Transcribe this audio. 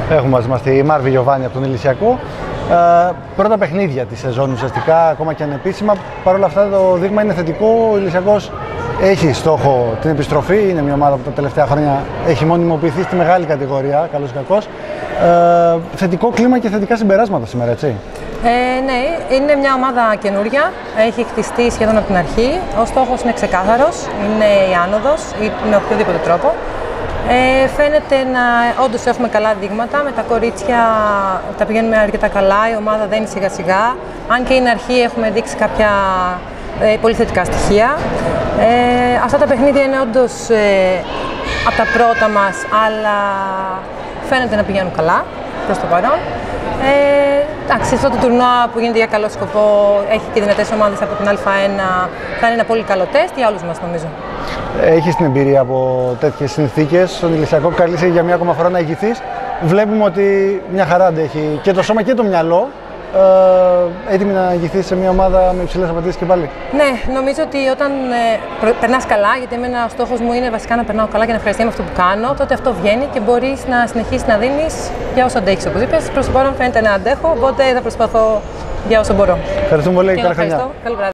Έχουμε μαζί μας τη Μάρβη Γιωβάνη από τον Ηλυσιακό. Πρώτα παιχνίδια της σεζόν ουσιαστικά, ακόμα και ανεπίσημα. Παρ' όλα αυτά το δείγμα είναι θετικό. Ο Ηλυσιακός έχει στόχο την επιστροφή. Είναι μια ομάδα που τα τελευταία χρόνια έχει μονιμοποιηθεί στη μεγάλη κατηγορία, καλώς ή κακώς. Θετικό κλίμα και θετικά συμπεράσματα σήμερα, έτσι. Ναι, είναι μια ομάδα καινούρια. Έχει χτιστεί σχεδόν από την αρχή. Ο στόχος είναι ξεκάθαρος. Είναι η άνοδος ή με οποιοδήποτε τρόπο. Φαίνεται να όντως έχουμε καλά δείγματα. Με τα κορίτσια τα πηγαίνουμε αρκετά καλά. Η ομάδα δεν είναι σιγά σιγά. Αν και είναι αρχή, έχουμε δείξει κάποια πολύ θετικά στοιχεία. Αυτά τα παιχνίδια είναι όντως από τα πρώτα μας, αλλά φαίνεται να πηγαίνουν καλά προς το παρόν. Εντάξει, αυτό το τουρνουά που γίνεται για καλό σκοπό, έχει και δυνατές ομάδες από την Α1, θα είναι ένα πολύ καλό τεστ για όλους μας, νομίζω. Έχεις την εμπειρία από τέτοιες συνθήκες. Στον Ηλυσιακό καλείσαι για μια ακόμα φορά να ηγηθείς. Βλέπουμε ότι μια χαρά αντέχει και το σώμα και το μυαλό. Έτοιμη να ηγηθείς σε μια ομάδα με υψηλές απαιτήσεις και πάλι. Ναι, νομίζω ότι όταν περνάς καλά, γιατί εμένα ο στόχος μου είναι βασικά να περνάω καλά και να ευχαριστώ με αυτό που κάνω, τότε αυτό βγαίνει και μπορείς να συνεχίσεις να δίνεις για όσο αντέχεις, όπως είπες. Προς το παρόν φαίνεται να αντέχω, οπότε θα προσπαθώ για όσο μπορώ. Ευχαριστούμε πολύ. Καλή χρονιά. Καλό βράδυ.